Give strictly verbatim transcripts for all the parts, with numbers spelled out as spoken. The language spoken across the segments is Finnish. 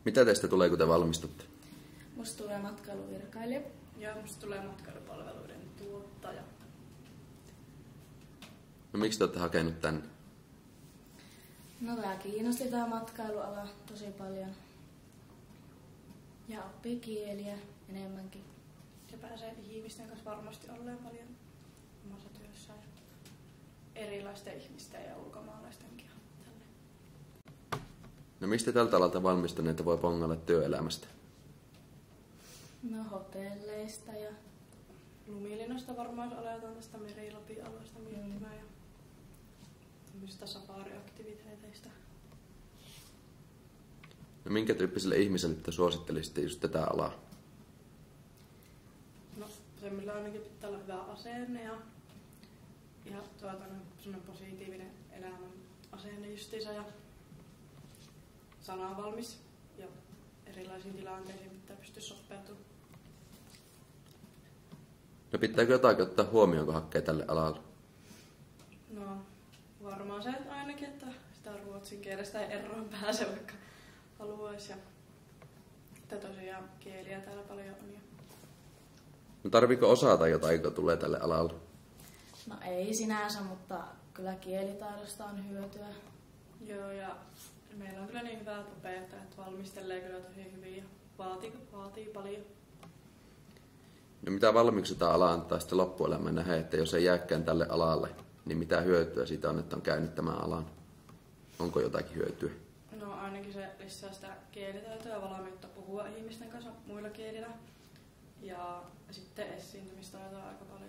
Mitä teistä tulee, kun te valmistutte? Musta tulee matkailuvirkailija. Ja musta tulee matkailupalveluiden tuottaja. No miksi te olette hakenut tänne? No tää kiinnosti tää matkailuala tosi paljon. Ja oppii kieliä enemmänkin. Ja pääsee ihmisten kanssa varmasti olleen paljon omassa työssään. Erilaisten ihmisten ja ulkomaalaistenkin. Tälle. No mistä tältä alalta valmistuneita voi pongailla työelämästä? No hotelleista ja Lumilinasta varmaan, jos aletaan tästä Merilapi-alueesta miettimään. Mm. Ja tämmöisistä safari-aktiviteeteista. No minkä tyyppiselle ihmiselle te suosittelisitte just tätä alaa? No se, millä ainakin pitää olla hyvä asenne ja, ja tuota, semmoinen positiivinen elämän asenne justiinsa ja sanavalmis ja erilaisiin tilanteisiin pitää pystyä sopeutumaan. No pitääkö jotakin ottaa huomioon, kun hakee tälle alalle? No varmaan se ainakin, että sitä ruotsin kielestä ei eroon pääse, vaikka haluaisi. Ja että tosiaan kieliä täällä paljon on. Ja No tarviiko osata jotain, kun tulee tälle alalle? no ei sinänsä, mutta kyllä kielitaidosta on hyötyä. joo, ja meillä on kyllä niin hyvät opettajat, että valmistelee kyllä tosi hyvin ja vaatii, vaatii paljon. No mitä valmiiksi tämä ala antaa sitten loppuelämään nähdä, että jos ei jääkään tälle alalle, niin mitä hyötyä siitä on, että on käynyt tämän alan? Onko jotakin hyötyä? No ainakin se lisää sitä kielitaitoa ja valmiutta puhua ihmisten kanssa muilla kielillä. Ja sitten esiintymistaitoa aika paljon.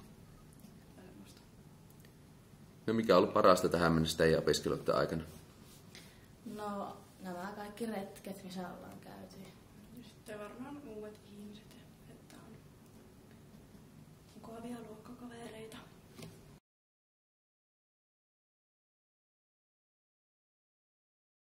No mikä on ollut parasta tähän mennessä teidän opiskeluiden aikana? No nämä kaikki retket, missä ollaan käyty. Ja sitten varmaan uudet ihmiset.